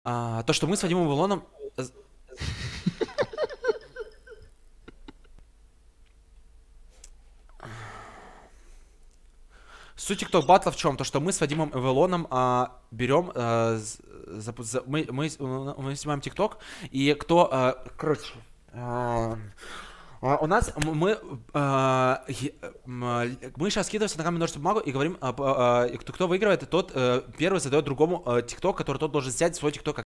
То, что мы с Вадимом Вавилоном... Суть ТикТок батла в чем? То, что мы с Вадимом Эвелоном берем, мы снимаем ТикТок, и кто, короче, у нас мы сейчас скидываемся на камень, ножницы, бумагу и говорим, кто выигрывает, тот первый задает другому ТикТок, который тот должен снять свой ТикТок